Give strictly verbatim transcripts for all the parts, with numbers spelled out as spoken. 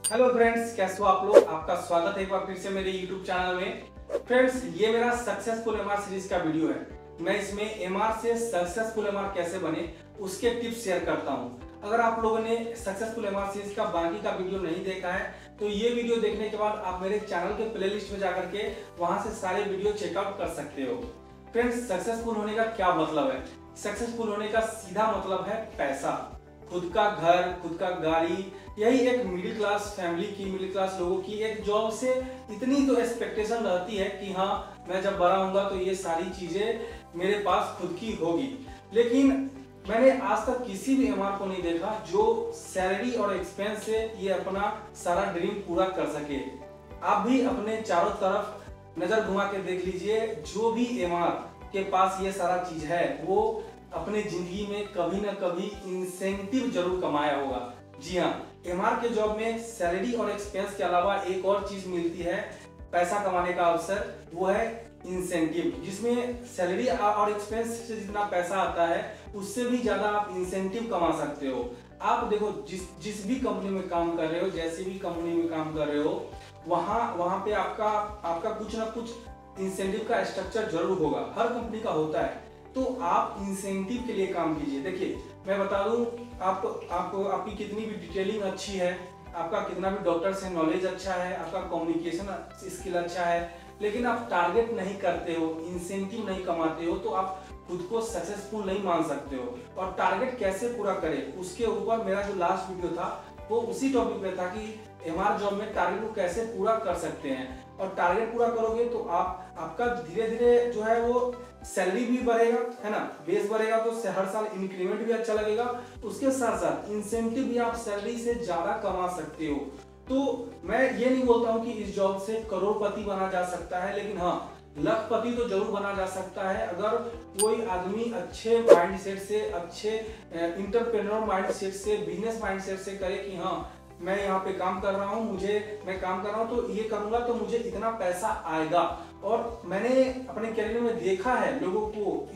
Hello friends, कैसे हो आप लोग। आपका स्वागत है एक बार फिर से मेरे यूट्यूब चैनल में। फ्रेंड्स, ये मेरा सक्सेसफुल एमआर सीरीज का वीडियो है। मैं इसमें एमआर से सक्सेसफुल एमआर कैसे बने उसके टिप्स शेयर करता हूं। अगर आप लोगों ने सक्सेसफुल एमआर सीरीज का बाकी का वीडियो नहीं देखा है तो ये वीडियो देखने के बाद आप मेरे चैनल के प्लेलिस्ट में जाकर के वहां से सारे वीडियो चेकआउट कर सकते हो। फ्रेंड्स, सक्सेसफुल होने का क्या मतलब है? सक्सेसफुल होने का सीधा मतलब है पैसा, खुद का घर, खुद का गाड़ी। यही एक मिडिल क्लास फैमिली की, मिडिल क्लास लोगों की एक जॉब से इतनी तो एक्सपेक्टेशन रहती है कि हाँ, मैं जब बड़ा होऊंगा तो ये सारी चीजें मेरे पास खुद की होगी। लेकिन मैंने आज तक किसी भी एमआर को नहीं देखा जो सैलरी और एक्सपेंस से ये अपना सारा ड्रीम पूरा कर सके। आप भी अपने चारों तरफ नजर घुमा के देख लीजिए, जो भी एमआर के पास ये सारा चीज है वो अपने जिंदगी में कभी ना कभी इंसेंटिव जरूर कमाया होगा। जी हाँ, एमआर के जॉब में सैलरी और एक्सपेंस के अलावा एक और चीज मिलती है पैसा कमाने का अवसर, वो है इंसेंटिव, जिसमें सैलरी और एक्सपेंस से जितना पैसा आता है उससे भी ज्यादा आप इंसेंटिव कमा सकते हो। आप देखो, जिस जिस भी कंपनी में काम कर रहे हो, जैसी भी कंपनी में काम कर रहे हो, वहां वहां पे आपका आपका कुछ ना कुछ इंसेंटिव का स्ट्रक्चर जरूर होगा। हर कंपनी का होता है, तो आप इंसेंटिव के लिए काम कीजिए। देखिए, मैं बता दूं, आप आपको आपकी कितनी भी डिटेलिंग अच्छी है, आपका कितना भी डॉक्टर से नॉलेज अच्छा है, आपका कम्युनिकेशन स्किल अच्छा है, लेकिन आप टारगेट नहीं करते हो, इंसेंटिव नहीं कमाते हो, तो आप खुद को सक्सेसफुल नहीं मान सकते हो। और टारगेट कैसे पूरा करें उसके ऊपर मेरा जो लास्ट वीडियो था वो उसी टॉपिक पे था कि एमआर जॉब में टारगेट को कैसे पूरा कर सकते हैं। और टारगेट पूरा करोगे तो आप आपका धीरे धीरे जो है वो सैलरी भी बढ़ेगा, है ना, बेस बढ़ेगा, तो हर साल इंक्रीमेंट भी अच्छा लगेगा। उसके साथ साथ इंसेंटिव भी आप सैलरी से ज्यादा कमा सकते हो। तो मैं ये नहीं बोलता हूँ कि इस जॉब से करोड़पति बना जा सकता है, लेकिन हाँ, लखपति तो जरूर बना जा सकता है अगर कोई आदमी अच्छे माइंडसेट से, अच्छे इंटरप्रेन्योर माइंडसेट से, बिजनेस माइंडसेट से करे कि हाँ, मैं यहाँ पे काम कर रहा हूँ, मुझे मैं काम कर रहा हूँ तो ये करूंगा तो मुझे इतना पैसा आएगा। और मैंने अपने करियर में देखा है लोगों को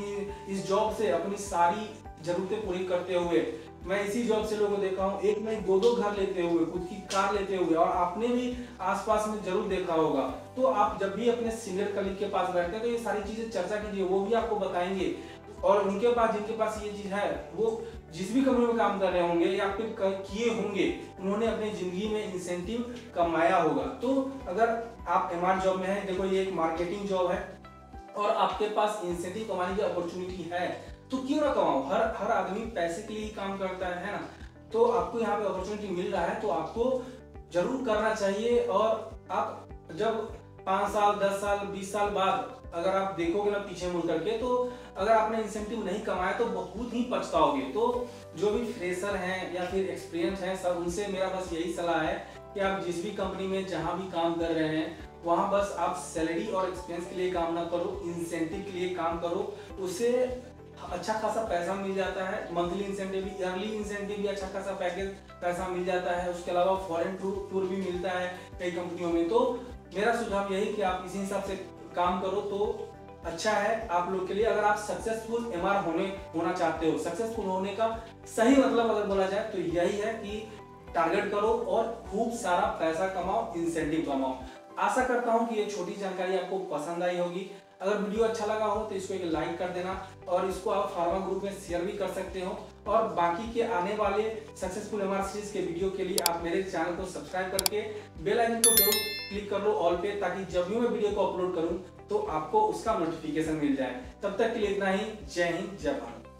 इस जॉब से अपनी सारी जरूरतें पूरी करते हुए। मैं इसी जॉब से लोगों को देखा हूँ, एक नहीं दो दो घर लेते हुए, खुद की कार लेते हुए, और आपने भी आसपास में जरूर देखा होगा। तो आप जब भी अपने सीनियर कलीग के पास बैठते हैं तो ये सारी चीजें चर्चा कीजिए, वो भी आपको बताएंगे। और उनके पास, जिनके पास ये चीज है, वो जिस भी कंपनी में काम कर रहे होंगे या फिर किए होंगे, उन्होंने अपनी जिंदगी में इंसेंटिव कमाया होगा। तो अगर आप एमआर जॉब में हैं, देखो ये एक मार्केटिंग जॉब है और आपके पास इंसेंटिव कमाने की अपॉर्चुनिटी है, तो क्यों ना कमाओ। हर हर आदमी पैसे के लिए काम करता है, है ना। तो आपको यहाँ पे अपॉर्चुनिटी मिल रहा है तो आपको जरूर करना चाहिए। और आप जब पाँच साल, दस साल, बीस साल बाद अगर आप देखोगे ना पीछे मुड़ करके, तो अगर आपने इंसेंटिव नहीं कमाया तो बहुत ही पछताओगे। तो जो भी फ्रेशर हैं या फिर एक्सपीरियंस हैं, सब उनसे मेरा बस यही सलाह है कि आप जिस भी कंपनी में जहां भी काम कर रहे हैं वहां बस आप सैलरी और एक्सपेंस के लिए काम ना करो, इंसेंटिव के लिए काम करो। उससे अच्छा खासा पैसा मिल जाता है, मंथली इंसेंटिव भी, ईयरली इंसेंटिव भी, अच्छा खासा पैकेज पैसा मिल जाता है। उसके अलावा फॉरेन टूर टूर भी मिलता है कई कंपनियों में। तो मेरा सुझाव यही कि आप इसी हिसाब से काम करो तो अच्छा है आप लोग के लिए। अगर आप सक्सेसफुल एमआर होने होना चाहते हो, सक्सेसफुल होने का सही मतलब अगर बोला जाए तो यही है कि टारगेट करो और खूब सारा पैसा कमाओ, इंसेंटिव कमाओ। आशा करता हूं कि ये छोटी जानकारी आपको पसंद आई होगी। अगर वीडियो अच्छा लगा हो तो इसको एक लाइक कर देना और इसको आप फार्मा ग्रुप में शेयर भी कर सकते हो। और बाकी के आने वाले सक्सेसफुल एमआर सीरीज के वीडियो के लिए आप मेरे चैनल को सब्सक्राइब करके बेल आइकन को जरूर क्लिक कर लो ऑल पे, ताकि जब भी मैं वीडियो को अपलोड करूं तो आपको उसका नोटिफिकेशन मिल जाए। तब तक के लिए इतना ही। जय हिंद, जय भारत।